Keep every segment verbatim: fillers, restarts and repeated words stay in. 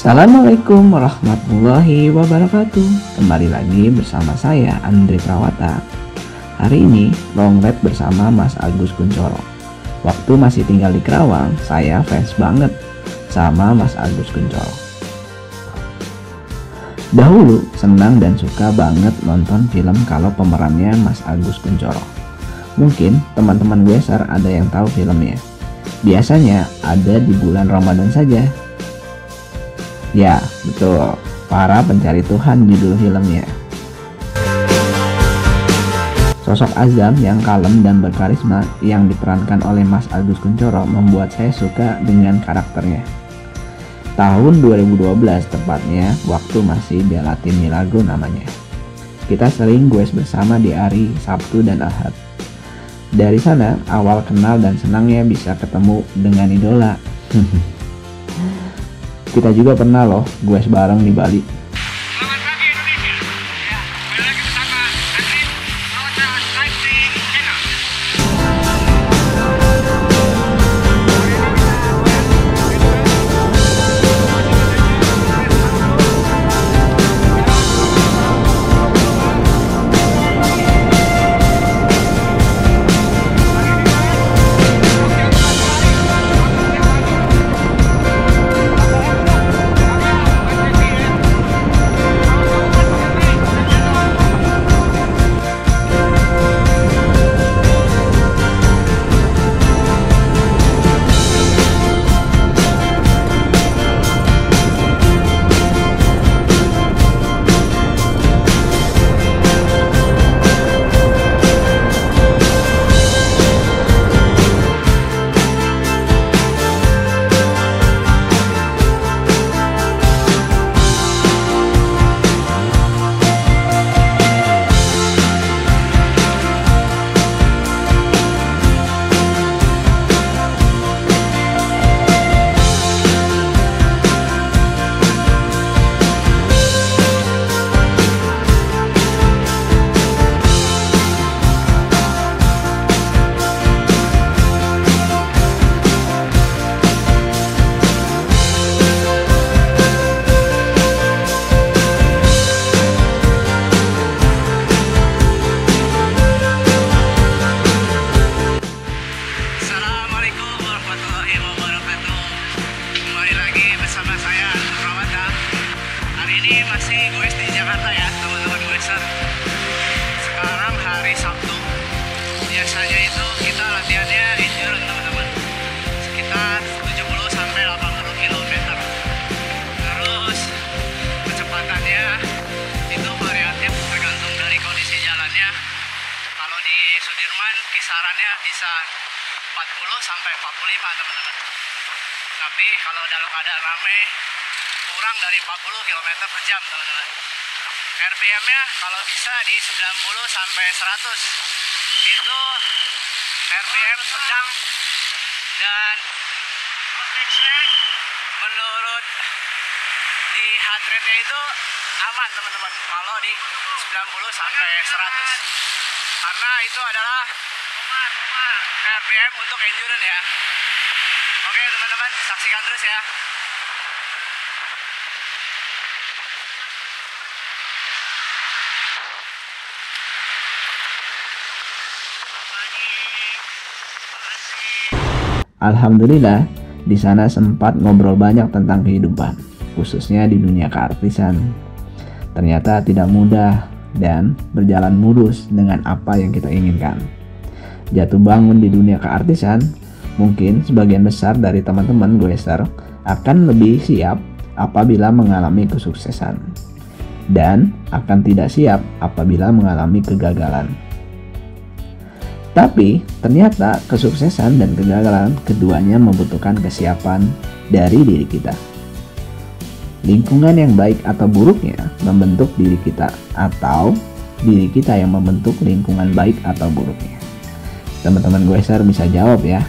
Assalamualaikum warahmatullahi wabarakatuh. Kembali lagi bersama saya Andre Prawata. Hari ini long ride bersama Mas Agus Kuncoro. Waktu masih tinggal di Kerawang, saya fans banget sama Mas Agus Kuncoro. Dahulu senang dan suka banget nonton film kalau pemerannya Mas Agus Kuncoro. Mungkin teman-teman Weser ada yang tahu filmnya. Biasanya ada di bulan Ramadan saja. Ya, betul. Para Pencari Tuhan judul filmnya. Sosok Azam yang kalem dan berkarisma yang diperankan oleh Mas Agus Kuncoro membuat saya suka dengan karakternya. Tahun dua ribu dua belas tepatnya, waktu masih di Latin Milago namanya. Kita sering goes bersama di hari Sabtu dan Ahad. Dari sana awal kenal dan senangnya bisa ketemu dengan idola. Kita juga pernah loh goes bareng di Bali. Selamat pagi Indonesia. Ya, kembali lagi bersama Andri Prawata Live di channel. Biasanya itu kita latihannya endurance teman-teman, sekitar tujuh puluh sampai delapan puluh kilometer. Terus kecepatannya itu variatif tergantung dari kondisi jalannya. Kalau di Sudirman kisarannya bisa empat puluh sampai empat puluh lima teman-teman. Tapi kalau dalam keadaan rame kurang dari empat puluh kilometer per jam teman-teman. R P M-nya kalau bisa di sembilan puluh sampai seratus. Itu R P M sedang, dan menurut di heart rate-nya itu aman teman-teman kalau di sembilan puluh sampai seratus, karena itu adalah R P M untuk endurance ya. Oke teman-teman, saksikan terus ya. Alhamdulillah, di sana sempat ngobrol banyak tentang kehidupan, khususnya di dunia keartisan. Ternyata tidak mudah dan berjalan mulus dengan apa yang kita inginkan. Jatuh bangun di dunia keartisan, mungkin sebagian besar dari teman-teman goeser akan lebih siap apabila mengalami kesuksesan, dan akan tidak siap apabila mengalami kegagalan. Tapi ternyata kesuksesan dan kegagalan keduanya membutuhkan kesiapan dari diri kita. Lingkungan yang baik atau buruknya membentuk diri kita, atau diri kita yang membentuk lingkungan baik atau buruknya. Teman-teman goeser bisa jawab ya.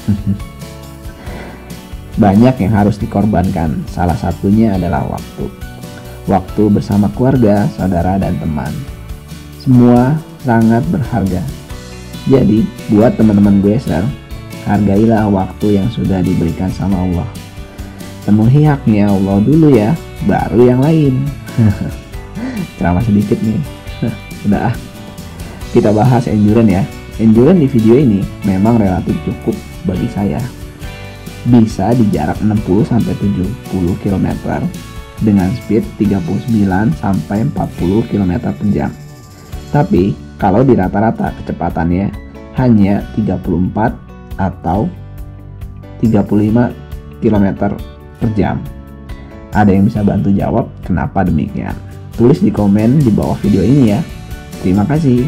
Banyak yang harus dikorbankan, salah satunya adalah waktu. Waktu bersama keluarga, saudara, dan teman. Semua sangat berharga. Jadi, buat teman-teman goeser, hargailah waktu yang sudah diberikan sama Allah. Penuhi haknya Allah dulu ya, baru yang lain. Ceramah sedikit nih. Udah ah. Kita bahas endurance ya. Endurance di video ini memang relatif cukup bagi saya. Bisa di jarak enam puluh sampai tujuh puluh kilometer dengan speed tiga puluh sembilan sampai empat puluh kilometer per jam. Tapi kalau di rata-rata kecepatannya hanya tiga puluh empat atau tiga puluh lima kilometer per jam. Ada yang bisa bantu jawab kenapa demikian? Tulis di komen di bawah video ini ya. Terima kasih.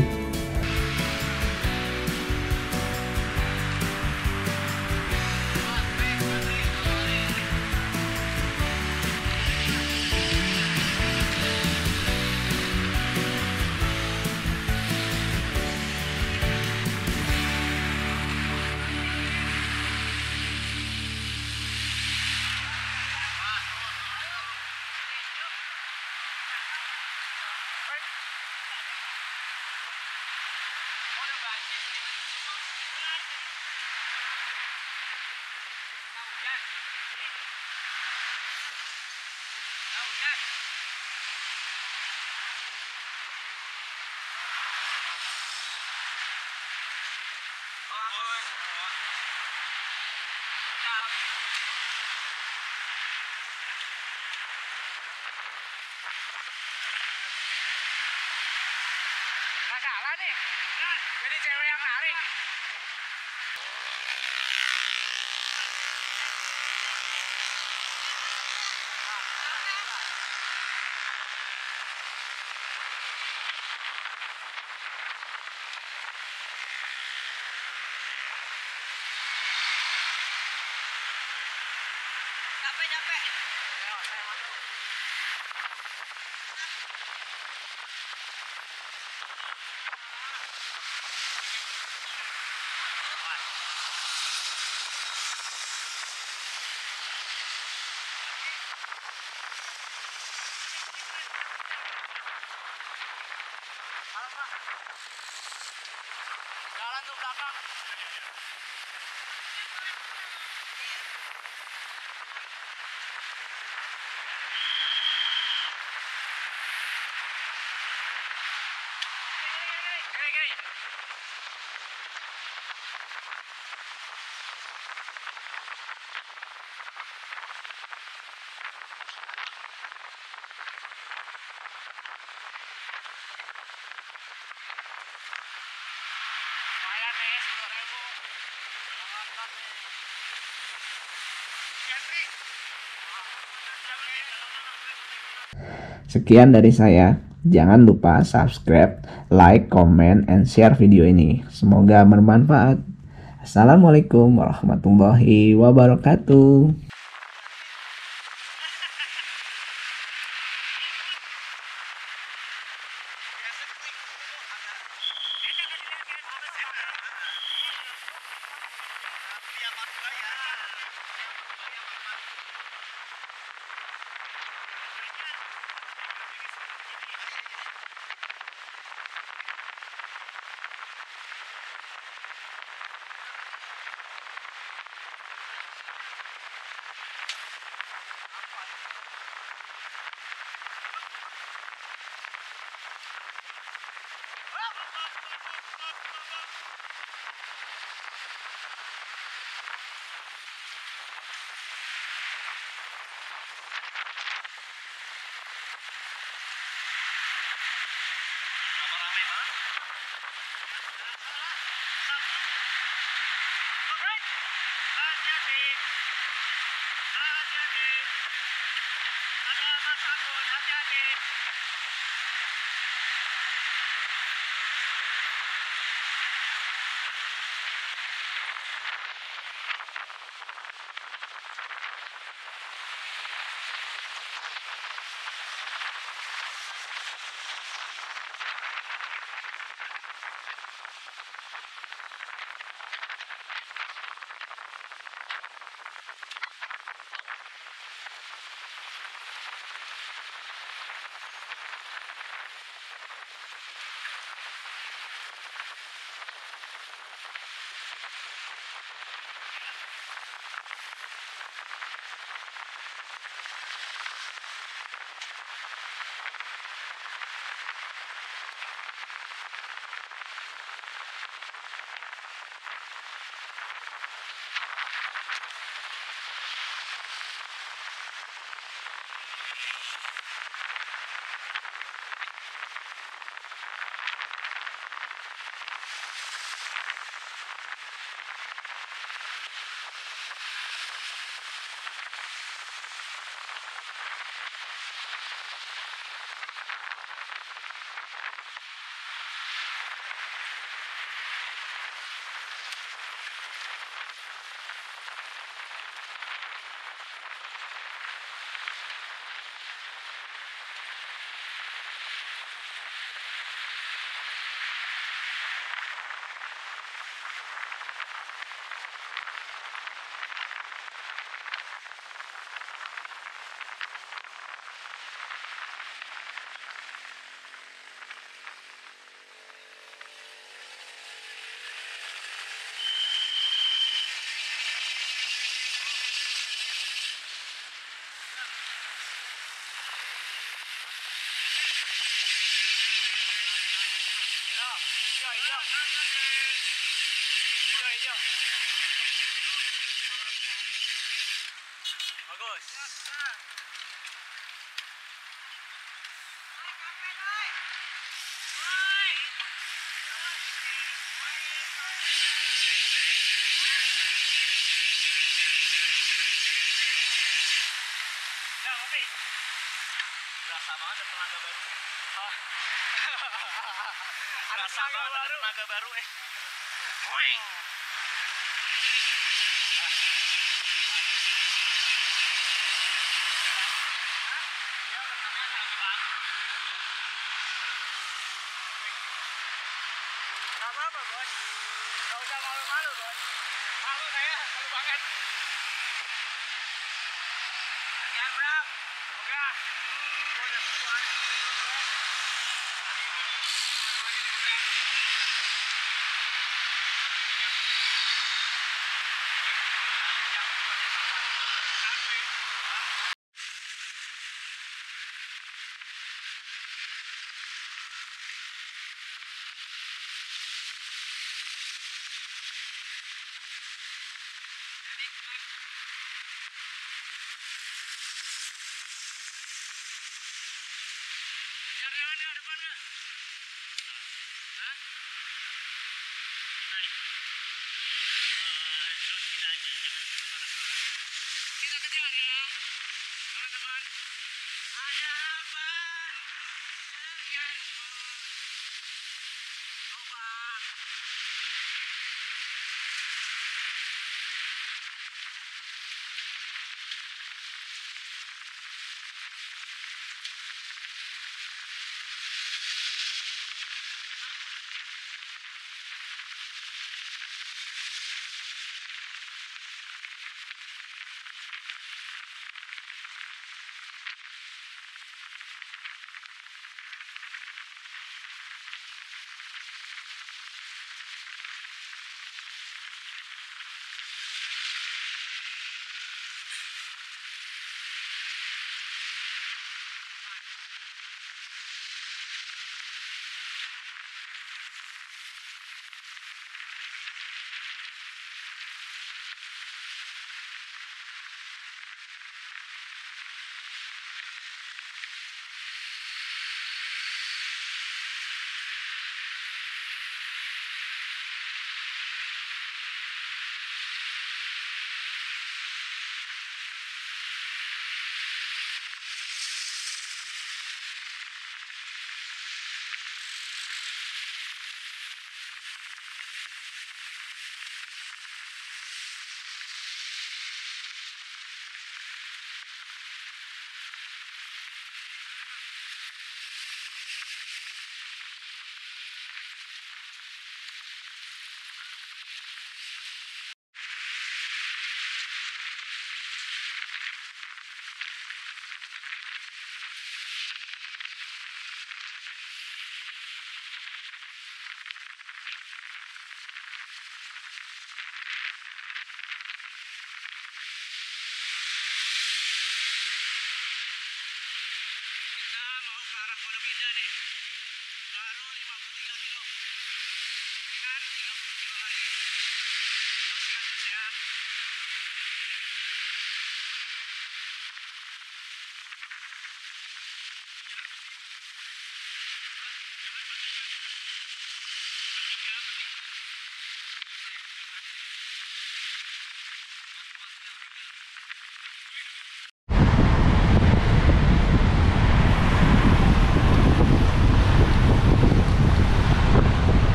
Nggak salah nih. Jadi cewek yang narik. Capek, capek. Ayo, saya masuk. Jalan tuh belakang. Kiri, kiri. Lumayan nih, sepuluh ribu. Mantap nih. Gantri. Sekian dari saya. Jangan lupa subscribe, like, comment, and share video ini. Semoga bermanfaat. Assalamualaikum warahmatullahi wabarakatuh. Hijau, hijau. Hijau, hijau. Bagus. Udah, ngopi. Berasa banget ada tenaga baru. Hah? Ada tenaga baru. Ada tenaga baru eh. Weng. Gak apa-apa, Bos. Gak usah malu-malu, Bos. Malu saya, malu banget. Sekian, Bram. Oke. Gua udah sesuai. Jangan nggak depan nggak? Hah? Naik.